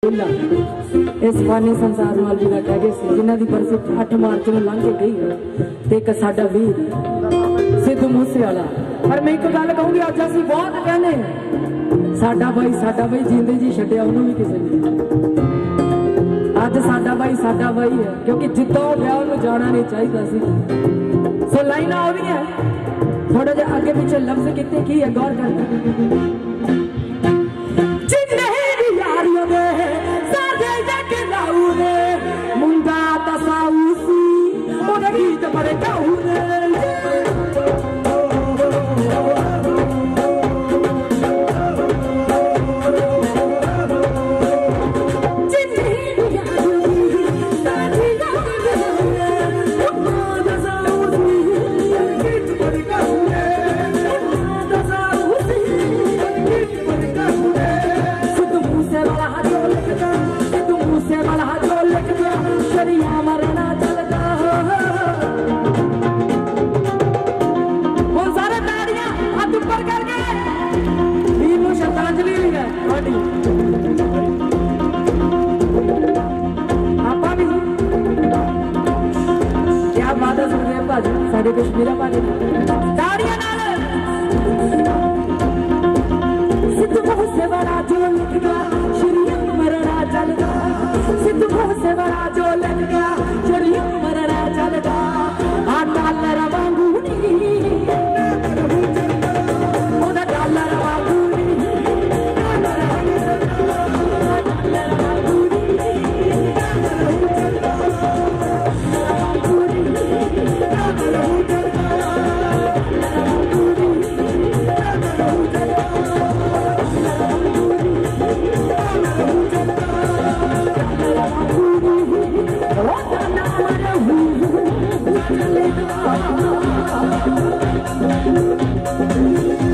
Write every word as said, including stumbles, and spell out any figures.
इस फानी संसार में अलविदा कह गए सी जिन्हां दी बरसी अठ मार्च में लंघ के गई है ते एक साडा वीर सिद्धू मूसेवाला। पर मैं एक गल कहूंगी, अज असीं बहुत कहने साडा भाई साडा भाई जींदे जी छड्डिया उन्होंने भी किसी ने। अज साडा भाई साडा भाई है क्योंकि जिद्दों गया उन्होंने जाना नहीं चाहिए सी। सो लाइनां आ रही है थोड़ा जिहा अगे पिछे लफ्ज किते की है, गौर कर मुंडा तसाउसी मोरे गीत बड़े गाऊरे साढ़े कश्मीरा पाने ताड़ियां नाल सिद्धू मूसे वाला जो लिख गया शरीयत मरना चलदा, सिद्धू मूसे वाला जो लिख गया शरीयत मरना चलदा। आ डॉलर वांगू नी ओदा डॉलर वांगू नी डॉलर वांगू नी Oh,